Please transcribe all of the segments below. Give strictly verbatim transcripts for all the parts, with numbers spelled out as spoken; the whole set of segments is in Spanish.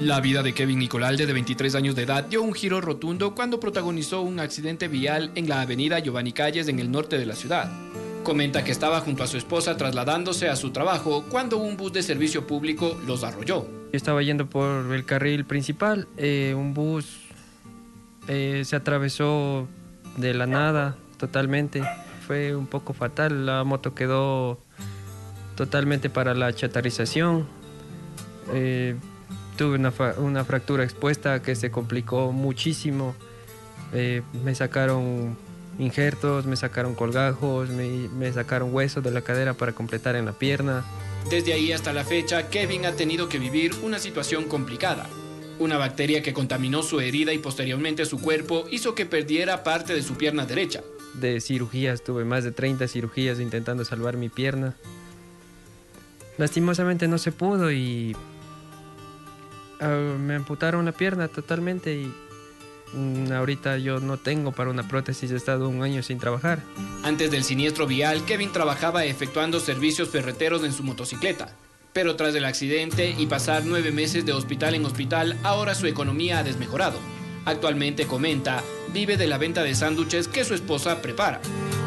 La vida de Kevin Nicolalde, de veintitrés años de edad, dio un giro rotundo cuando protagonizó un accidente vial en la avenida Giovanni Calles, en el norte de la ciudad. Comenta que estaba junto a su esposa trasladándose a su trabajo cuando un bus de servicio público los arrolló. Yo estaba yendo por el carril principal, eh, un bus eh, se atravesó de la nada totalmente. Fue un poco fatal, la moto quedó totalmente para la chatarrización. Eh, tuve una, una fractura expuesta que se complicó muchísimo. Eh, me sacaron injertos, me sacaron colgajos, me, me sacaron huesos de la cadera para completar en la pierna. Desde ahí hasta la fecha, Kevin ha tenido que vivir una situación complicada. Una bacteria que contaminó su herida y posteriormente su cuerpo hizo que perdiera parte de su pierna derecha. De cirugías, tuve más de treinta cirugías intentando salvar mi pierna. Lastimosamente no se pudo y uh, me amputaron la pierna totalmente y mm, ahorita yo no tengo para una prótesis, he estado un año sin trabajar. Antes del siniestro vial, Kevin trabajaba efectuando servicios ferreteros en su motocicleta. Pero tras el accidente y pasar nueve meses de hospital en hospital, ahora su economía ha desmejorado. Actualmente, comenta, vive de la venta de sándwiches que su esposa prepara.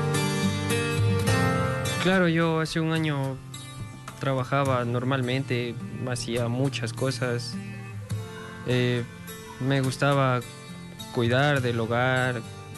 Claro, yo hace un año trabajaba normalmente, hacía muchas cosas. Eh, me gustaba cuidar del hogar,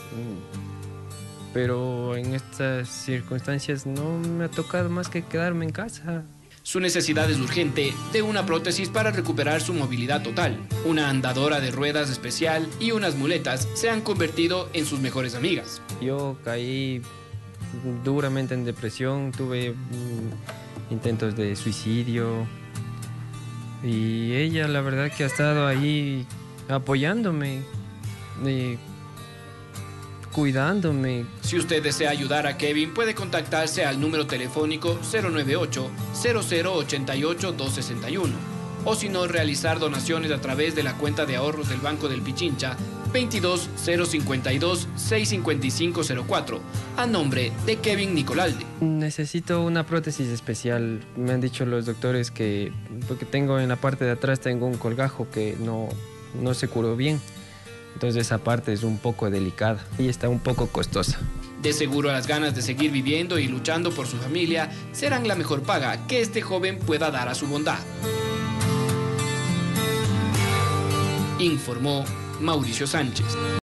pero en estas circunstancias no me ha tocado más que quedarme en casa. Su necesidad es urgente de una prótesis para recuperar su movilidad total. Una andadora de ruedas especial y unas muletas se han convertido en sus mejores amigas. Yo caí duramente en depresión, tuve mm, intentos de suicidio y ella la verdad que ha estado ahí apoyándome, eh, cuidándome. Si usted desea ayudar a Kevin, puede contactarse al número telefónico cero nueve ocho, cero cero ocho ocho, dos seis uno o si no, realizar donaciones a través de la cuenta de ahorros del Banco del Pichincha veintidós cero cincuenta y dos, seis cincuenta y cinco cero cuatro a nombre de Kevin Nicolalde. Necesito una prótesis especial. Me han dicho los doctores que porque tengo en la parte de atrás tengo un colgajo que no, no se curó bien. Entonces esa parte es un poco delicada y está un poco costosa. De seguro las ganas de seguir viviendo y luchando por su familia serán la mejor paga que este joven pueda dar a su bondad. Informó Mauricio Sánchez.